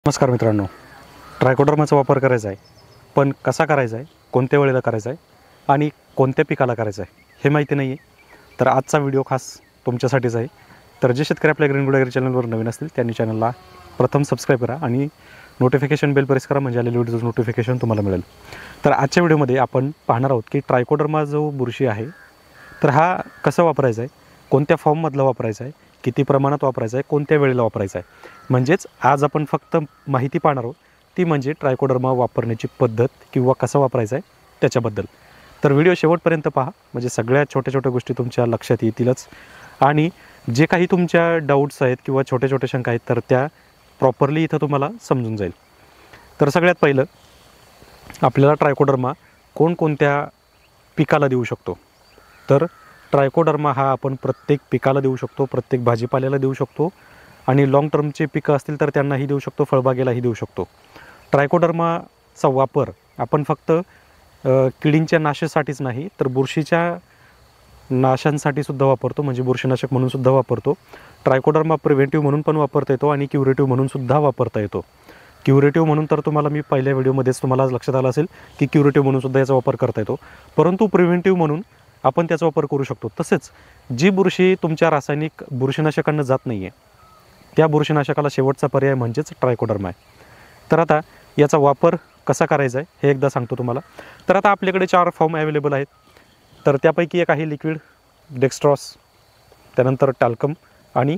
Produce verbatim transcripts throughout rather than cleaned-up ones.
नमस्कार मित्रांनो, ट्रायकोडर्माचा वापर करायचा आहे, पण कसा करायचा आहे, कोणत्या वेळेला करायचा आहे आणि कोणत्या पिकाला करायचा आहे हे माहिती नाही आहे. तर आजचा व्हिडिओ खास तुमच्यासाठीच आहे. तर जे शेतकरी आपल्या ग्रीन गुड ॲग्री चॅनलवर नवीन असतील त्यांनी चॅनलला प्रथम सबस्क्राईब करा आणि नोटिफिकेशन बेल प्रेस करा, म्हणजे आलेले व्हिडिओचं नोटिफिकेशन तुम्हाला मिळेल. तर आजच्या व्हिडिओमध्ये आपण पाहणार आहोत की ट्रायकोडर्मा जो बुरशी आहे तर हा कसा वापरायचा आहे, कोणत्या फॉर्ममधला वापरायचा आहे, किती प्रमाणात वापरायचा आहे, कोणत्या वेळेला वापरायचा आहे. म्हणजेच आज आपण फक्त माहिती पाहणार आहोत, ती म्हणजे ट्रायकोडर्मा वापरण्याची पद्धत किंवा कसा वापरायचा आहे त्याच्याबद्दल. तर व्हिडिओ शेवटपर्यंत पहा, म्हणजे सगळ्या छोट्या छोट्या गोष्टी तुमच्या लक्षात येतीलच. आणि जे काही तुमच्या डाऊट्स आहेत किंवा छोट्या छोट्या शंका आहेत तर त्या प्रॉपरली इथं तुम्हाला समजून जाईल. तर सगळ्यात पहिलं आपल्याला ट्रायकोडर्मा कोणकोणत्या पिकाला देऊ शकतो. तर ट्रायकोडर्मा हा आपण प्रत्येक पिकाला देऊ शकतो, प्रत्येक भाजीपाल्याला देऊ शकतो आणि लाँग टर्मचे पिकं असतील तर त्यांनाही देऊ शकतो, फळबागेलाही देऊ शकतो. ट्रायकोडर्माचा वापर आपण फक्त किडींच्या नाशासाठीच नाही तर बुरशीच्या नाशांसाठी सुद्धा वापरतो, म्हणजे बुरशीनाशक म्हणून सुद्धा वापरतो. ट्रायकोडर्मा प्रिव्हेंटिव्ह म्हणून पण वापरता येतो आणि क्युरेटिव्ह म्हणून सुद्धा वापरता येतो. क्युरेटिव्ह म्हणून तर तुम्हाला मी पहिल्या व्हिडिओमध्येच तुम्हाला लक्षात आलं असेल की क्युरेटिव्ह म्हणून सुद्धा याचा वापर करता येतो, परंतु प्रिव्हेंटिव्ह म्हणून आपण त्याचा वापर करू शकतो. तसेच जी बुरशी तुमच्या रासायनिक बुरशीनाशकांना जात नाही आहे त्या बुरशीनाशकाला शेवटचा पर्याय म्हणजेच ट्रायकोडर्मा आहे. तर आता याचा वापर कसा करायचा आहे हे एकदा सांगतो तुम्हाला. तर आता आपल्याकडे चार फॉर्म अवेलेबल आहेत. तर त्यापैकी एक आहे लिक्विड, डेक्स्ट्रॉस, त्यानंतर टॅल्कम आणि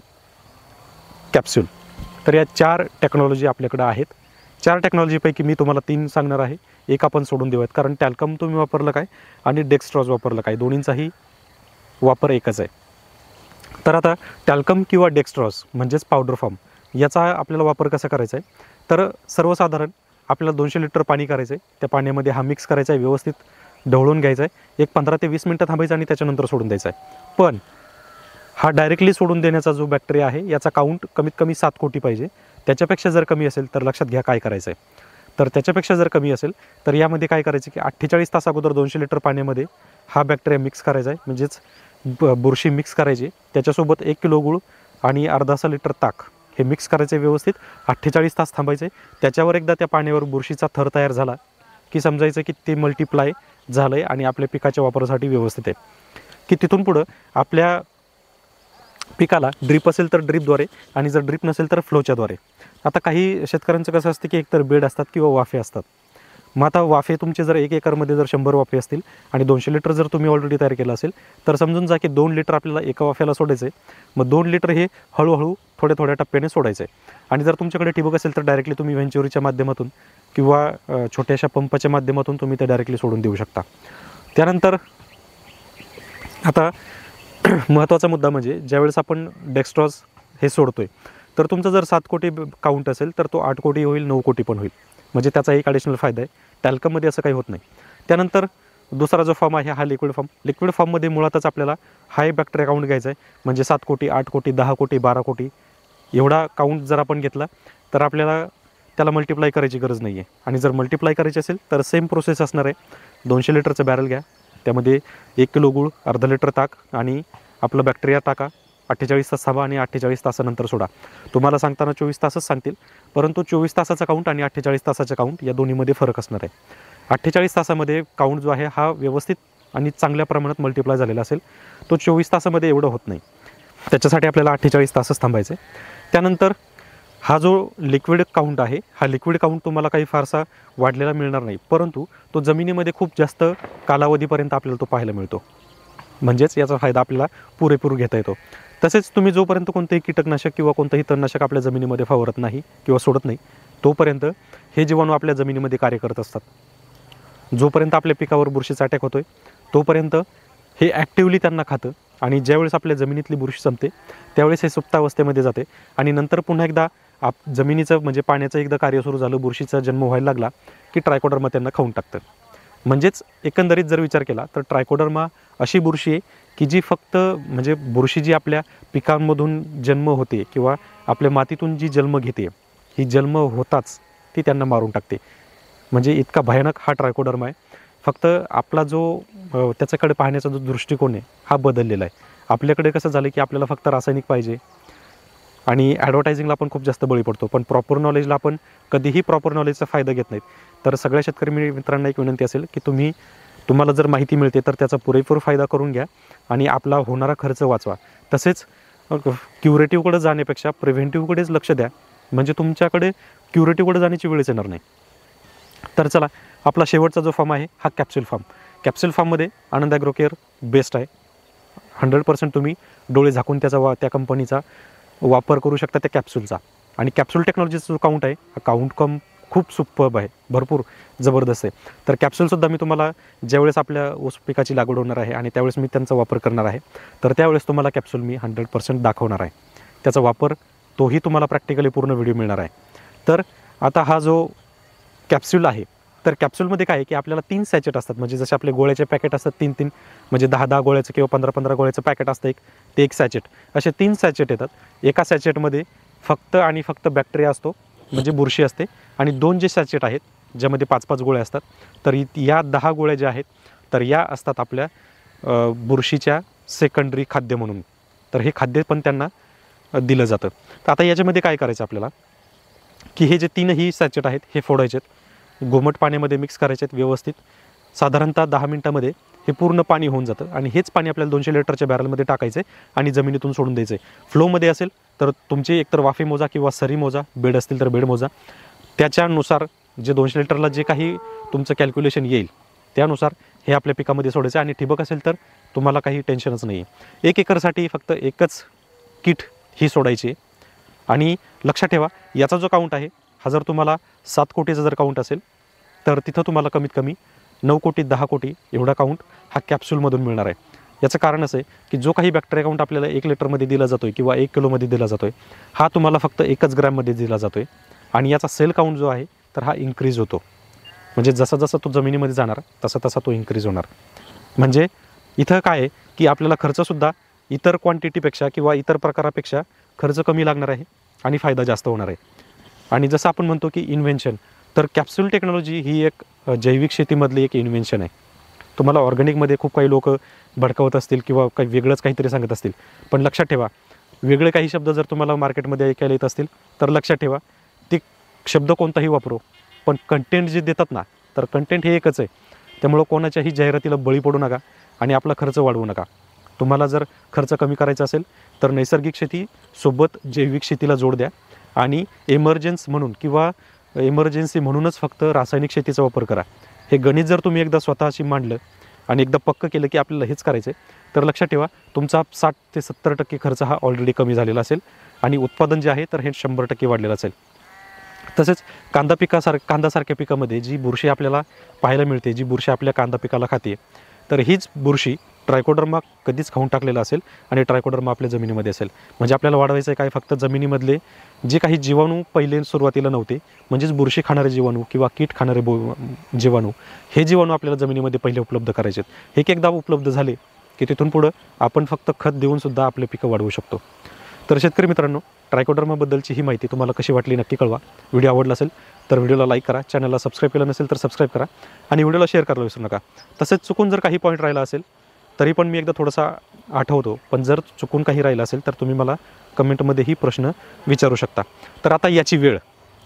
कॅप्सूल. तर या चार टेक्नॉलॉजी आपल्याकडे आहेत. चार टेक्नॉलॉजीपैकी मी तुम्हाला तीन सांगणार आहे, एक आपण सोडून देऊयात, कारण टॅल्कम तुम्ही वापरलं काय आणि डेक्स्ट्रॉस वापरलं काय, दोन्हींचाही वापर एकच आहे. तर आता टॅल्कम किंवा डेक्स्ट्रॉस म्हणजेच पावडर फॉर्म याचा आपल्याला वापर कसा करायचा आहे. तर सर्वसाधारण आपल्याला दोनशे लिटर पाणी करायचं आहे, त्या पाण्यामध्ये हा मिक्स करायचा आहे, व्यवस्थित ढवळून घ्यायचा आहे, एक पंधरा ते वीस मिनटं थांबायचं आणि त्याच्यानंतर सोडून द्यायचा आहे. पण हा डायरेक्टली सोडून देण्याचा जो बॅक्टेरिया आहे याचा काउंट कमीत कमी सात कोटी पाहिजे. त्याच्यापेक्षा जर कमी असेल तर लक्षात घ्या काय करायचं आहे. तर त्याच्यापेक्षा जर कमी असेल तर यामध्ये काय करायचं की अठ्ठेचाळीस तास अगोदर दोनशे लिटर पाण्यामध्ये हा बॅक्टेरिया मिक्स करायचा आहे, म्हणजेच ब बुरशी मिक्स करायची. त्याच्यासोबत एक किलो गूळ आणि अर्धासा लिटर ताक हे मिक्स करायचे, व्यवस्थित अठ्ठेचाळीस तास थांबायचे. त्याच्यावर एकदा त्या पाण्यावर बुरशीचा थर तयार झाला की समजायचं की ते मल्टिप्लाय झालं आहे आणि आपल्या पिकाच्या वापरासाठी व्यवस्थित आहे. की तिथून पुढं आपल्या पिकाला ड्रीप असेल तर ड्रीपद्वारे आणि जर ड्रीप नसेल तर फ्लोच्याद्वारे. आता काही शेतकऱ्यांचं कसं असतं की एकतर बेड असतात किंवा वाफे असतात. मग आता वाफे तुमचे जर एक एकरमध्ये जर शंभर वाफे असतील आणि दोनशे लिटर जर तुम्ही ऑलरेडी तयार केलं असेल तर समजून जा की दोन लिटर आपल्याला एका वाफ्याला सोडायचं आहे. मग दोन लिटर हे हळूहळू थोड्या थोड्या टप्प्याने सोडायचं आहे. आणि जर तुमच्याकडे ठिबक असेल तर डायरेक्टली तुम्ही व्हेंच्युरीच्या माध्यमातून किंवा छोट्याशा पंपाच्या माध्यमातून तुम्ही ते डायरेक्टली सोडून देऊ शकता. त्यानंतर आता महत्त्वाचा मुद्दा म्हणजे ज्यावेळेस आपण डेक्स्ट्रॉस हे सोडतोय तर तुमचा जर सात कोटी काउंट असेल तर तो आठ कोटी होईल, नऊ कोटी पण होईल, म्हणजे त्याचा एक ॲडिशनल फायदा आहे. टॅल्कममध्ये असं काही होत नाही. त्यानंतर दुसरा जो फॉर्म आहे हा लिक्विड फॉर्म. लिक्विड फॉर्ममध्ये मुळातच आपल्याला हाय बॅक्टेरिया काउंट घ्यायचा आहे, म्हणजे सात कोटी, आठ कोटी, दहा कोटी, बारा कोटी एवढा काउंट जर आपण घेतला तर आपल्याला त्याला मल्टिप्लाय करायची गरज नाही आहे. आणि जर मल्टिप्लाय करायची असेल तर सेम प्रोसेस असणार आहे. दोनशे लिटरचं बॅरल घ्या, त्यामध्ये एक किलो गूळ, अर्धा लिटर ताक आणि आपलं बॅक्टेरिया टाका, अठ्ठेचाळीस तास थांबा आणि अठ्ठेचाळीस तासानंतर सोडा. तुम्हाला सांगताना चोवीस तासच सांगतील, परंतु चोवीस तासाचा काउंट आणि अठ्ठेचाळीस तासाचा काउंट या दोन्हीमध्ये फरक असणार आहे. अठ्ठेचाळीस तासामध्ये काउंट जो आहे हा व्यवस्थित आणि चांगल्या प्रमाणात मल्टिप्लाय झालेला असेल, तो चोवीस तासामध्ये एवढं होत नाही. त्याच्यासाठी आपल्याला अठ्ठेचाळीस तासच थांबायचं आहे. त्यानंतर हा जो लिक्विड काउंट आहे हा लिक्विड काउंट तुम्हाला काही फारसा वाढलेला मिळणार नाही, परंतु तो जमिनीमध्ये खूप जास्त कालावधीपर्यंत आपल्याला तो पाहायला मिळतो, म्हणजेच याचा फायदा आपल्याला पुरेपूर घेता येतो. तसेच तुम्ही जोपर्यंत कोणतेही कीटकनाशक किंवा कोणतंही तणनाशक आपल्या जमिनीमध्ये फवारत नाही किंवा सोडत नाही तोपर्यंत हे जीवाणू आपल्या जमिनीमध्ये कार्य करत असतात. जोपर्यंत आपल्या पिकावर बुरशीचा अटॅक होतो आहे तोपर्यंत हे ॲक्टिव्हली त्यांना खातं आणि ज्यावेळेस आपल्या जमिनीतली बुरशी संपते त्यावेळेस हे सुप्तावस्थेमध्ये जाते आणि नंतर पुन्हा एकदा आप जमिनीचं म्हणजे पाण्याचं एकदा कार्य सुरू झालं, बुरशीचा जन्म व्हायला लागला की ट्रायकोडर्मा त्यांना खाऊन टाकतं. म्हणजेच एकंदरीत जर विचार केला तर ट्रायकोडर्मा अशी बुरशी आहे की जी फक्त म्हणजे बुरशी जी आपल्या पिकांमधून जन्म होते किंवा आपल्या मातीतून जी जन्म घेते ही जन्म होताच ती त्यांना मारून टाकते. म्हणजे इतका भयानक हा ट्रायकोडर्मा आहे. फक्त आपला जो त्याच्याकडे पाहण्याचा जो दृष्टिकोन आहे हा बदललेला आहे. आपल्याकडे कसं झालं की आपल्याला फक्त रासायनिक पाहिजे, आणि ॲडव्हर्टायझिंगला पण खूप जास्त बळी पडतो, पण प्रॉपर नॉलेजला आपण कधीही प्रॉपर नॉलेजचा फायदा घेत नाहीत. तर सगळ्या शेतकरी मित्रांना एक विनंती असेल की तुम्ही तुम्हाला जर माहिती मिळते तर त्याचा पुरेपूर फायदा करून घ्या आणि आपला होणारा खर्च वाचवा. तसेच क्युरेटिव्हकडे जाण्यापेक्षा प्रिव्हेंटिव्हकडेच लक्ष द्या, म्हणजे तुमच्याकडे क्युरेटिव्हकडे जाण्याची वेळच येणार नाही. तर चला, आपला शेवटचा जो फार्म आहे हा कॅप्सूल फार्म. कॅप्सूल फार्ममध्ये आनंद ॲग्रो केअर बेस्ट आहे. हंड्रेड पर्सेंट तुम्ही डोळे झाकून त्याचा वा त्या कंपनीचा वापर करू शकता त्या कॅप्सूलचा. आणि कॅप्सूल टेक्नॉलॉजीचा जो काउंट आहे हा काउंट कम खूप सुपर्ब आहे, भरपूर जबरदस्त आहे. तर कॅप्सूलसुद्धा मी तुम्हाला ज्यावेळेस आपल्या ऊस पिकाची लागवड होणार आहे आणि त्यावेळेस मी त्यांचा वापर करणार आहे, तर त्यावेळेस तुम्हाला कॅप्सूल मी हंड्रेड पर्सेंट दाखवणार आहे. त्याचा वापर तोही तुम्हाला प्रॅक्टिकली पूर्ण व्हिडिओ मिळणार आहे. तर आता हा जो कॅप्सूल आहे, तर कॅप्सूलमध्ये काय आहे की आपल्याला तीन सॅचेट असतात, म्हणजे जसे आपले गोळ्याचे पॅकेट असतात तीन तीन, म्हणजे दहा दहा गोळ्याचं किंवा पंधरा पंधरा गोळ्याचं पॅकेट असतं एक, ते एक सॅचेट, असे तीन सॅचेट येतात. एका सॅचेटमध्ये फक्त आणि फक्त बॅक्टेरिया असतो, म्हणजे बुरशी असते, आणि दोन जे सॅचेट आहेत ज्यामध्ये पाच पाच गोळ्या असतात, तर या दहा गोळ्या ज्या आहेत तर या असतात आपल्या बुरशीच्या सेकंडरी खाद्य म्हणून. तर हे खाद्य पण त्यांना दिलं जातं. तर आता याच्यामध्ये काय करायचं आपल्याला की हे जे तीनही सॅचेट आहेत हे फोडायचे आहेत, गोमट पाण्यामध्ये मिक्स करायचे आहेत व्यवस्थित. साधारणतः दहा मिनटामध्ये हे पूर्ण पाणी होऊन जातं आणि हेच पाणी आपल्याला दोनशे लिटरच्या बॅरलमध्ये टाकायचं आहे आणि जमिनीतून सोडून द्यायचं आहे. फ्लोमध्ये असेल तर तुमचे एकतर वाफे मोजा किंवा सरी मोजा, बेड असतील तर बेड मोजा. त्याच्यानुसार जे दोनशे लिटरला जे काही तुमचं कॅल्क्युलेशन येईल त्यानुसार हे आपल्या पिकामध्ये सोडायचं. आणि ठिबक असेल तर तुम्हाला काही टेन्शनच नाही आहे. एक एकरसाठी फक्त एकच किट ही सोडायची आहे. आणि लक्षात ठेवा, याचा जो काउंट आहे हा जर तुम्हाला सात कोटीचा जर काउंट असेल तर तिथं तुम्हाला कमीत कमी नऊ कोटी दहा कोटी एवढा काउंट हा कॅप्सूलमधून मिळणार आहे. याचं कारण असं आहे की जो काही बॅक्टेरिया काउंट आपल्याला एक लिटरमध्ये दिला जातो आहे किंवा एक किलोमध्ये दिला जातो आहे, हा तुम्हाला फक्त एकच ग्रॅममध्ये दिला जातो आहे. आणि याचा सेल काउंट जो आहे तर हा इन्क्रीज होतो, म्हणजे जसा जसा तो जमिनीमध्ये जाणार तसा तसा तो इन्क्रीज होणार. म्हणजे इथं काय आहे की आपल्याला खर्चसुद्धा इतर क्वांटिटीपेक्षा किंवा इतर प्रकारापेक्षा खर्च कमी लागणार आहे आणि फायदा जास्त होणार आहे. आणि जसं आपण म्हणतो की इन्व्हेन्शन, तर कॅप्सूल टेक्नॉलॉजी ही एक जैविक शेतीमधली एक इन्व्हेन्शन आहे. तुम्हाला ऑर्गॅनिकमध्ये खूप काही लोक भडकवत असतील किंवा काही वेगळंच काहीतरी सांगत असतील, पण लक्षात ठेवा, वेगळे काही शब्द जर तुम्हाला मार्केटमध्ये ऐकायला येत असतील तर लक्षात ठेवा, ते शब्द कोणताही वापरो, पण कंटेंट जे देतात ना, तर कंटेंट हे एकच आहे. त्यामुळं कोणाच्याही जाहिरातीला बळी पडू नका आणि आपला खर्च वाढवू नका. तुम्हाला जर खर्च कमी करायचा असेल तर नैसर्गिक शेतीसोबत जैविक शेतीला जोड द्या आणि एमर्जन्स म्हणून किंवा एमर्जन्सी म्हणूनच फक्त रासायनिक शेतीचा वापर करा. हे गणित जर तुम्ही एकदा स्वतःशी मांडलं आणि एकदा पक्क केलं की आपल्याला हेच करायचं आहे, तर लक्षात ठेवा तुमचा साठ ते सत्तर टक्के खर्च हा ऑलरेडी कमी झालेला असेल आणि उत्पादन जे आहे तर हे शंभर टक्के वाढलेलं असेल. तसेच कांदा पिकासार कांदासारख्या पिकामध्ये जी बुरशी आपल्याला पाहायला मिळते, जी बुरशी आपल्या कांदा पिकाला खाते, तर हीच बुरशी ट्रायकोडर्मा कधीच खाऊन टाकलेला असेल आणि ट्रायकोडर्मा आपल्या जमिनीमध्ये असेल. म्हणजे आपल्याला वाढवायचं आहे काय, फक्त जमिनीमधले जे काही जीवाणू पहिले सुरुवातीला नव्हते, म्हणजेच बुरशी खाणारे जीवाणू किंवा कीट खाणारे बो जीवाणू हे जीवाणू आपल्याला जमिनीमध्ये पहिले उपलब्ध करायचे आहेत. एक एकदा उपलब्ध झाले की तिथून पुढं आपण फक्त खत देऊनसुद्धा आपले पिकं वाढवू शकतो. तर शेतकरी मित्रांनो, ट्रायकोडर्माबद्दलची ही माहिती तुम्हाला कशी वाटली नक्की कळवा. व्हिडिओ आवडला असेल तर व्हिडिओला लाईक करा, चॅनलला सबस्क्राईब केलं नसेल तर सबस्क्राईब करा आणि व्हिडिओला शेअर करायला विसरू नका. तसेच चुकून जर काही पॉईंट राहिला असेल तरी पण मी एकदा थोडासा आठवतो, पण जर चुकून काही राहिलं असेल तर तुम्ही मला कमेंटमध्येही प्रश्न विचारू शकता. तर आता याची वेळ,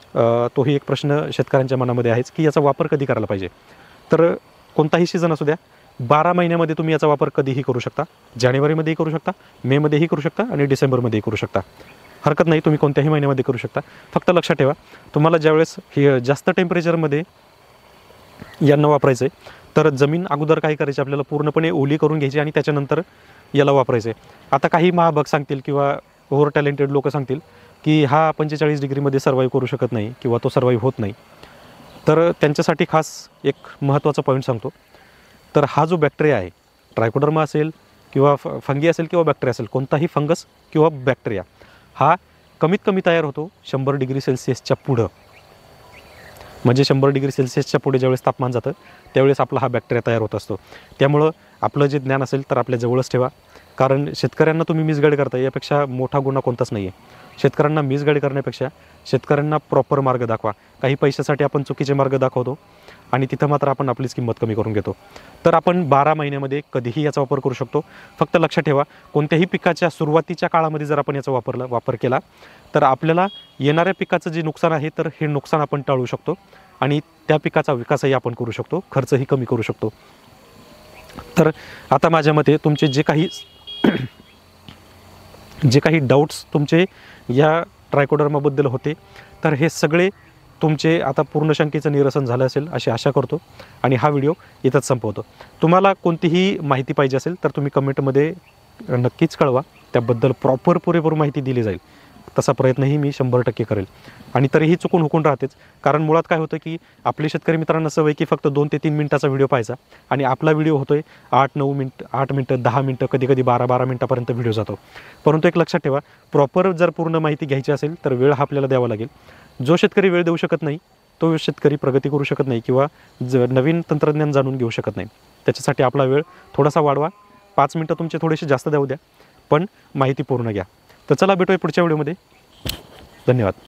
तोही एक प्रश्न शेतकऱ्यांच्या मनामध्ये आहेच की याचा वापर कधी करायला पाहिजे. तर कोणताही सीझन असू द्या, बारा महिन्यामध्ये तुम्ही याचा वापर कधीही करू शकता. जानेवारीमध्येही करू शकता, मेमध्येही करू शकता आणि डिसेंबरमध्येही करू शकता. हरकत नाही, तुम्ही कोणत्याही महिन्यामध्ये करू शकता. फक्त लक्षात ठेवा, तुम्हाला ज्यावेळेस हे जास्त टेम्परेचरमध्ये यांना वापरायचं आहे तर जमीन अगोदर काय करायची, आपल्याला पूर्णपणे ओली करून घ्यायची आणि त्याच्यानंतर याला वापरायचं आहे. आता काही महाभग सांगतील किंवा ओव्हर टॅलेंटेड लोक सांगतील की हा पंचेचाळीस डिग्रीमध्ये सर्वाईव्ह करू शकत नाही किंवा तो सर्वाईव्ह होत नाही. तर त्यांच्यासाठी खास एक महत्त्वाचा पॉईंट सांगतो. तर हा जो बॅक्टेरिया आहे, ट्रायकोडर्मा असेल किंवा फ फंगी असेल किंवा बॅक्टेरिया असेल, कोणताही फंगस किंवा बॅक्टेरिया हा कमीत कमी तयार होतो शंभर डिग्री सेल्सिअसच्या पुढं. म्हणजे शंभर डिग्री सेल्सिअसच्या पुढे ज्यावेळेस तापमान जातं त्यावेळेस आपला हा बॅक्टेरिया तयार होत असतो. त्यामुळं आपलं जे ज्ञान असेल तर आपल्या जवळच ठेवा, कारण शेतकऱ्यांना तुम्ही मिसगाईड करता यापेक्षा मोठा गुन्हा कोणताच नाही आहे. शेतकऱ्यांना मिसगाईड करण्यापेक्षा शेतकऱ्यांना प्रॉपर मार्ग दाखवा. काही पैशासाठी आपण चुकीचे मार्ग दाखवतो आणि तिथं मात्र आपण आपलीच किंमत कमी करून घेतो. तर आपण बारा महिन्यामध्ये कधीही याचा वापर करू शकतो. फक्त लक्षात ठेवा, कोणत्याही पिकाच्या सुरुवातीच्या काळामध्ये जर आपण याचा वापरला वापर केला तर आपल्याला येणाऱ्या पिकाचं जे नुकसान आहे तर हे नुकसान आपण टाळू शकतो आणि त्या पिकाचा विकासही आपण करू शकतो, खर्चही कमी करू शकतो. तर आता माझ्या मते तुमचे जे काही जे काही डाऊट्स तुमचे या ट्रायकोडर्माबद्दल होते तर हे सगळे तुमचे आता पूर्ण शंकेचं निरसन झालं असेल अशी आशा करतो आणि हा व्हिडिओ इथंच संपवतो. तुम्हाला कोणतीही माहिती पाहिजे असेल तर तुम्ही कमेंटमध्ये नक्कीच कळवा, त्याबद्दल प्रॉपर पुरेपूर माहिती दिली जाईल. तसा प्रयत्नही मी शंभर टक्के करेल. आणि तरीही चुकून हुकून राहतेच, कारण मुळात काय होतं की आपले शेतकरी मित्रांना सवय की फक्त दोन ते तीन मिनिटाचा व्हिडिओ पाहायचा आणि आपला व्हिडिओ होतोय आठ नऊ मिनिट आठ मिनटं दहा मिनटं कधी कधी बारा बारा मिनटापर्यंत व्हिडिओ जातो. परंतु एक लक्षात ठेवा, प्रॉपर जर पूर्ण माहिती घ्यायची असेल तर वेळ हा आपल्याला द्यावा लागेल. जो शेतकरी वेळ देऊ शकत नाही तो शेतकरी प्रगती करू शकत नाही किंवा ज नवीन तंत्रज्ञान जाणून घेऊ शकत नाही. त्याच्यासाठी आपला वेळ थोडासा वाढवा, पाच मिनटं तुमचे थोडेसे जास्त द्याऊ द्या, पण माहिती पूर्ण घ्या. तर चला भेटूया पुढच्या व्हिडिओमध्ये. धन्यवाद.